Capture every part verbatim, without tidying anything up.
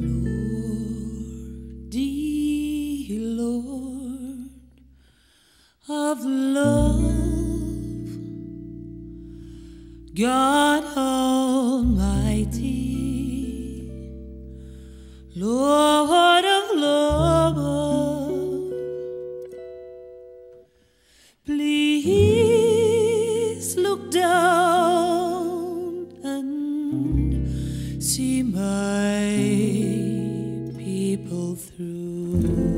Lord, dear Lord of love, God Almighty, Lord of love, please look down and see my people through.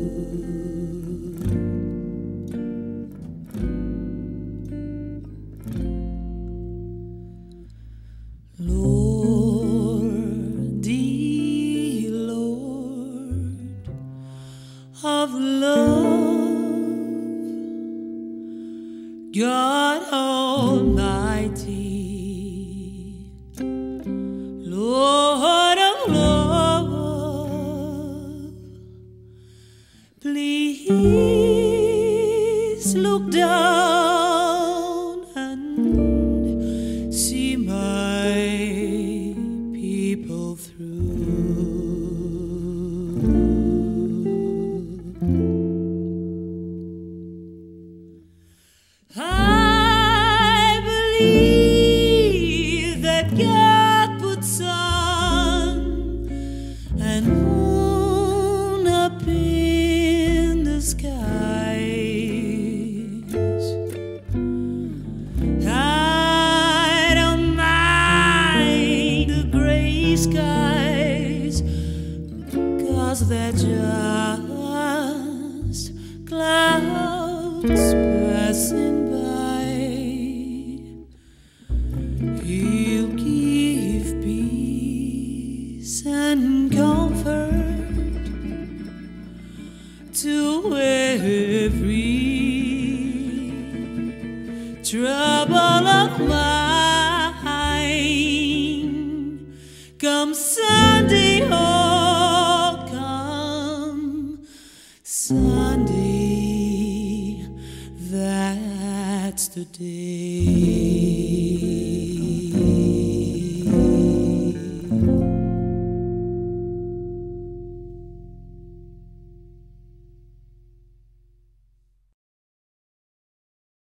Lord, dear Lord of love, God Almighty, Lord of love, please look down and see my people through. I believe that God put sun and moon up in the skies. I don't mind the gray skies, 'cause they're just clouds passing by. He'll give peace and comfort to every trouble of mine. Come Sunday, oh come Sunday, that's the day.